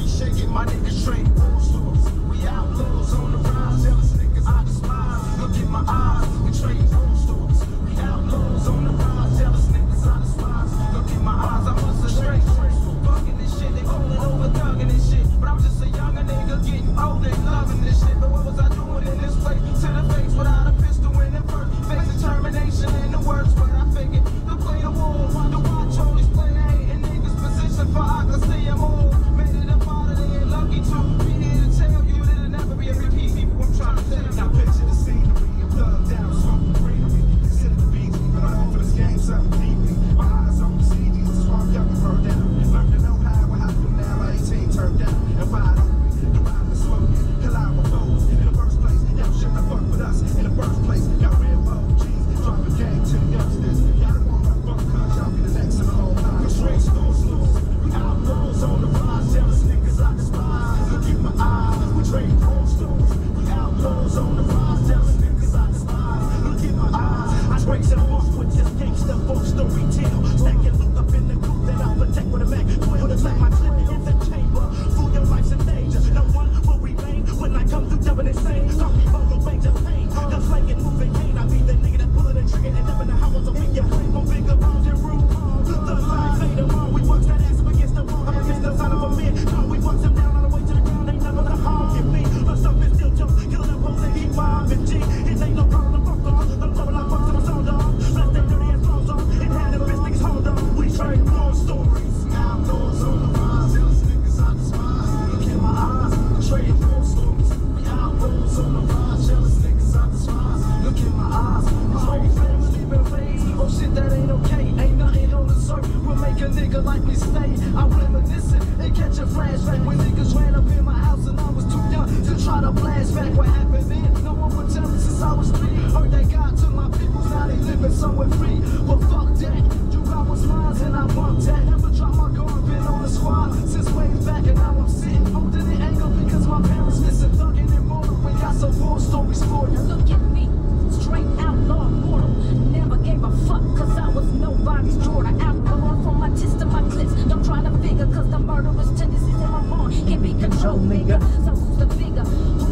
we shaking, my niggas trade war stories. We outlaws on the rise, jealous niggas I despise. Look in my eyes, we trade war stories. We outlaws on the rise, jealous niggas I despise. Look in my eyes, I must have straight fucking this shit. They pulling over, thugging this shit. But I'm just a younger nigga getting older and loving this shit. But what was I doing in this place? To the face without a pistol in the first. Face determination in the words, but I figured to play the war, to watch all these play hating niggas position for I can see them all. Made it up out of there, lucky to be here to tell you that it'll never be a repeat. People, I'm trying to tell you. Now picture the scenery, and plugged down, smoking greenery. Consider the beats, but I'm on for this game, something deeply. My eyes on the CDs, that's why I'm young and burned down. Learned to know how it happened now, 18 turned down. And wide open, the rhyme is smoking, collide with foes. In the first place, y'all shouldn't have fucked with us. In the first place, got real OGs, dropping gang to the youngsters. Y'all don't want my fuck, cause y'all be the next in the whole line. We straight stores, we outlaws on the rise, jealous niggas I despise. Look in my eyes, we trade war stories. We outlaws on the rise, jealous niggas I despise. Look in my eyes, I break some off with this gangsta folk story tale. Stacking loot up in the coupe that I protect with a Mac 12. It's like my clip in the chamber. Fool, your life's in danger. No one will remain when I come through double insane. Call me vocal range of pain. The slanging, moving pain. I be the nigga that pullin' the trigger and never know how I was a weak your brain. More bigger bounds and room. The line fade them on. We box that ass up against the wall. I'm against the sign of a man. No, we box them down on the way to the ground. Ain't never the harm in me. But something still jump. Killing them hoes and keep mobbing G. It ain't no problem. Fuck off. I'm blowing like fuck to my soul dog. Bless they dirty ass clothes on. And had them bitch niggas hold on. We trade war stories. Outlaws on the rise. Jealous niggas I despise. Look in my eyes. Trade war stories. We outlaws on the rise. Jealous niggas I despise. Look in my eyes. My whole family been paid. Oh shit, that ain't okay. Ain't nothing on the surface will make a nigga like me stay. I'm reminiscing and catch a flashback when niggas ran up in my house and I was too young to try to blast back what happened then. No one would tell me since I was 3. Heard that God took my people, now they living somewhere free. But fuck that, you got what's mine and I want that. Never drop my guard, been on the squad since way back and now I'm sitting holding it anger because my parents missing thugging and mortal. We got some war stories for you. Look at me, straight outlaw mortal. Never gave a fuck cause I was nobody's daughter. Outlaw from my tits to my clips. Don't try to figure cause the murderous tendencies in my heart can't be controlled, nigga. So who's the figure?